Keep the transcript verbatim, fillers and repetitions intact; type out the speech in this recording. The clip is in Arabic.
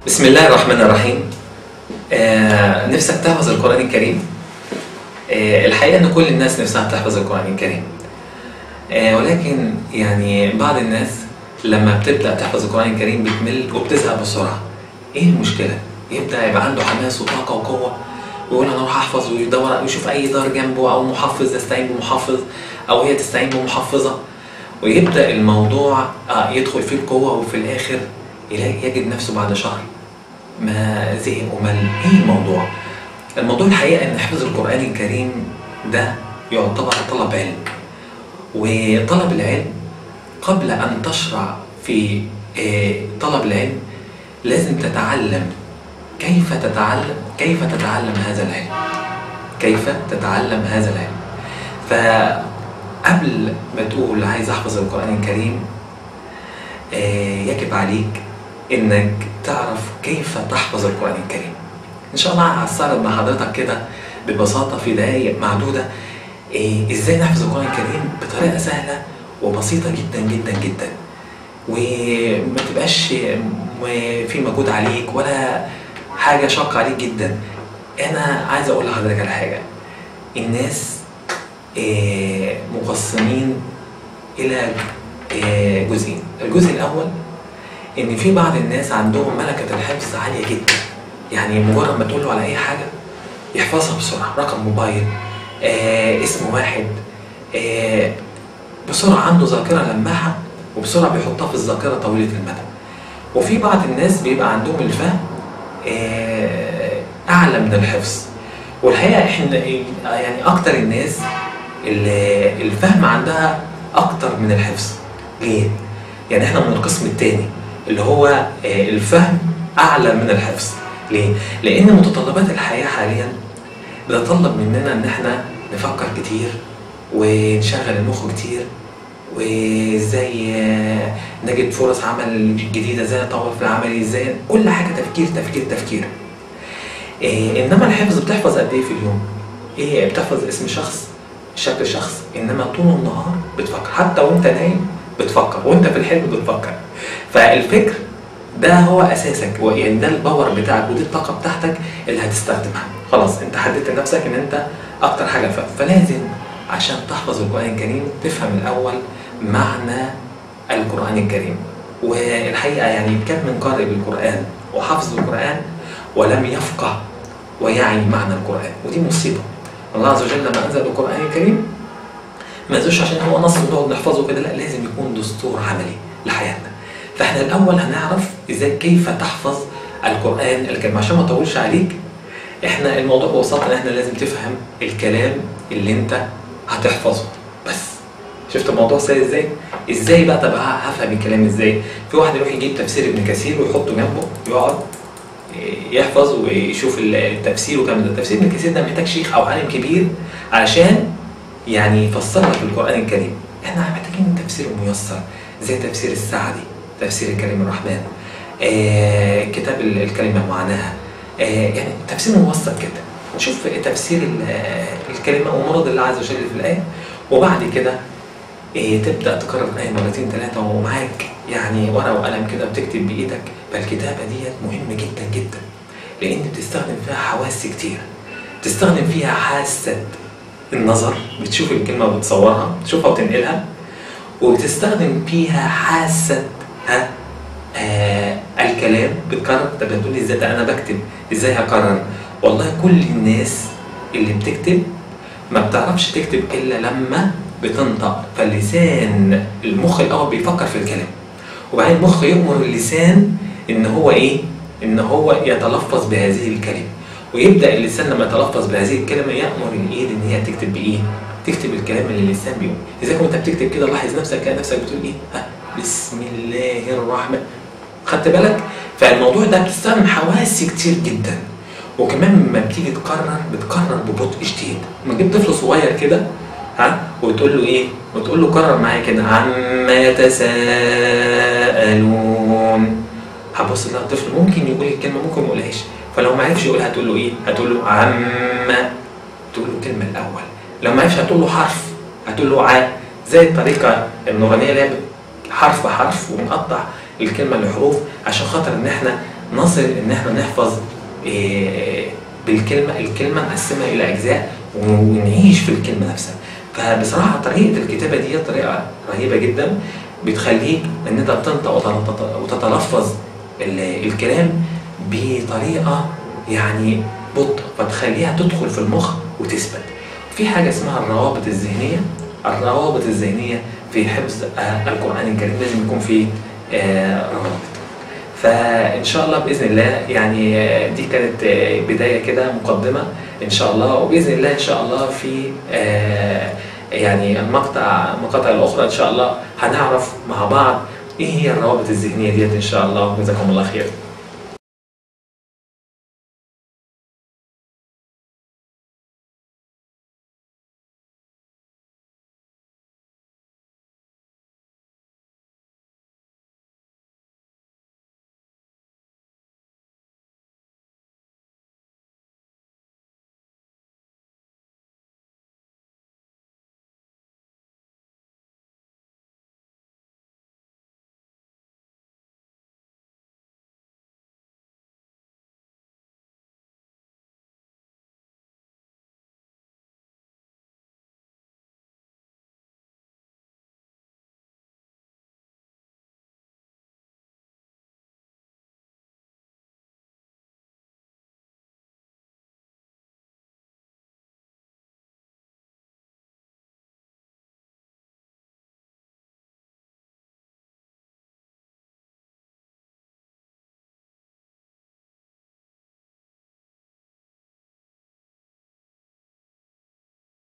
بسم الله الرحمن الرحيم. آه نفسك تحفظ القرآن الكريم؟ آه الحقيقة إن كل الناس نفسها تحفظ القرآن الكريم، آه ولكن يعني بعض الناس لما بتبدأ تحفظ القرآن الكريم بتمل وبتزهق بسرعة. إيه المشكلة؟ يبدأ يبقى عنده حماس وطاقة وقوة ويقول أنا أروح أحفظ ويدور ويشوف أي دار جنبه أو محفظ يستعين بمحفظ أو هي تستعين بمحفظة، ويبدأ الموضوع آه يدخل فيه بقوة وفي الآخر يلاقي يجد نفسه بعد شهر ما زهق ومل. ايه الموضوع؟ الموضوع الحقيقه ان حفظ القران الكريم ده يعتبر طلب علم، وطلب العلم قبل ان تشرع في طلب العلم لازم تتعلم كيف تتعلم كيف تتعلم هذا العلم كيف تتعلم هذا العلم فقبل ما تقول عايز احفظ القران الكريم يجب عليك انك تعرف كيف تحفظ القرآن الكريم. ان شاء الله هستعرض مع حضرتك كده ببساطة في دقايق معدودة إيه ازاي نحفظ القرآن الكريم بطريقة سهلة وبسيطة جدا جدا جدا، وما تبقاش في مجهود عليك ولا حاجة شاقة عليك جدا. انا عايز اقول لحضرتك على حاجة، الناس إيه مقسمين الى إيه جزئين. الجزء الاول ان في بعض الناس عندهم ملكة الحفظ عالية جدا، يعني مجرد ما تقول له على اي حاجة يحفظها بسرعة، رقم موبايل، آه اسم واحد، آه بسرعة عنده ذاكرة لماحة وبسرعة بيحطها في الذاكرة طويلة المدى. وفي بعض الناس بيبقى عندهم الفهم آه اعلى من الحفظ، والحقيقة احنا يعني اكتر الناس اللي الفهم عندها اكتر من الحفظ. ليه؟ يعني احنا من القسم الثاني اللي هو الفهم اعلى من الحفظ. ليه؟ لان متطلبات الحياه حاليا بتطلب مننا ان احنا نفكر كتير ونشغل المخ كتير، وازاي نجد فرص عمل جديده، ازاي نطور في العمل، ازاي كل حاجه تفكير تفكير تفكير. إيه انما الحفظ بتحفظ قد ايه في اليوم؟ ايه بتحفظ اسم شخص، شكل شخص، انما طول النهار بتفكر، حتى وانت نايم بتفكر، وانت في الحلم بتفكر. فالفكر ده هو اساسك، يعني ده الباور بتاعك ودي الطاقه بتاعتك اللي هتستخدمها. خلاص انت حددت لنفسك ان انت اكتر حاجه فاهم، فلازم عشان تحفظ القران الكريم تفهم الاول معنى القران الكريم. والحقيقه يعني كم من قارئ بالقران وحافظ القران ولم يفقه ويعي معنى القران، ودي مصيبه. الله عز وجل لما انزل القران الكريم ما نزلش عشان هو نص ونقعد نحفظه كده، لا، لازم يكون دستور عملي لحياتنا. فاحنا الاول هنعرف ازاي كيف تحفظ القران الكريم. عشان ما اطولش عليك، احنا الموضوع ببساطه ان احنا لازم تفهم الكلام اللي انت هتحفظه بس. شفت الموضوع سهل ازاي؟ ازاي بقى؟ طب هفهم الكلام ازاي؟ في واحد يروح يجيب تفسير ابن كثير ويحطه جنبه يقعد يحفظ ويشوف التفسير وكلام ده. تفسير ابن كثير ده محتاج شيخ او عالم كبير علشان يعني يفسر لك القرآن الكريم. احنا محتاجين تفسير ميسر زي تفسير السعدي، تفسير الكريم الرحمن، آه كتاب الكلمة معناها، آه يعني تفسير موسط كده. نشوف تفسير الكلمة ومراد الله عز وجل في الآية، وبعد كده آه تبدأ تكرر الآية مرتين ثلاثة ومعاك يعني ورقة وقلم كده وتكتب بإيدك. فالكتابة ديت مهمة جدا جدا، لأن بتستخدم فيها حواس كتير. تستخدم فيها حاسة النظر، بتشوف الكلمة وبتصورها، تشوفها وتنقلها، وبتستخدم فيها حاسة ها آه الكلام، بتكرر. طب هتقول لي ازاي؟ ده انا بكتب، ازاي هكرر؟ والله كل الناس اللي بتكتب ما بتعرفش تكتب الا لما بتنطق. فاللسان، المخ الاول بيفكر في الكلام، وبعدين المخ يأمر اللسان ان هو ايه؟ ان هو يتلفظ بهذه الكلمة، ويبدأ اللسان لما يتلفظ بهذه الكلمة يأمر الإيد إن هي تكتب بإيه؟ تكتب الكلام اللي اللسان بيقول. إذا كنت بتكتب كده لاحظ نفسك كده نفسك بتقول إيه؟ ها بسم الله الرحمن. خدت بالك؟ فالموضوع ده بتستخدم حواس كتير جدا، وكمان لما بتيجي تقرر بتقرر ببطء شديد. لما تجيب طفل صغير كده ها وتقول له إيه؟ وتقول له قرر معايا كده عما يتساءلون. هبص لها الطفل ممكن يقول الكلمة ممكن ما يقولهاش، فلو ما عرفش يقولها هتقول له ايه؟ هتقول له عما، تقول له الكلمه الاول. لو ما عرفش هتقول له حرف، هتقول له ع، زي الطريقه النورانيه اللي هي حرف بحرف ومقطع الكلمه لحروف عشان خاطر ان احنا نصل ان احنا نحفظ إيه بالكلمه، الكلمه نقسمها الى اجزاء ونعيش في الكلمه نفسها. فبصراحه طريقه الكتابه دي طريقه رهيبه جدا، بتخليك ان انت بتنطق وتتلفظ الكلام بطريقه يعني بطء، فتخليها تدخل في المخ وتثبت. في حاجه اسمها الروابط الذهنيه. الروابط الذهنيه في حفظ القرآن الكريم لازم يكون في روابط. فإن شاء الله بإذن الله يعني دي كانت بداية كده مقدمة إن شاء الله، وبإذن الله إن شاء الله في يعني المقطع المقاطع الأخرى إن شاء الله هنعرف مع بعض إيه هي الروابط الذهنية ديت إن شاء الله. جزاكم الله خير.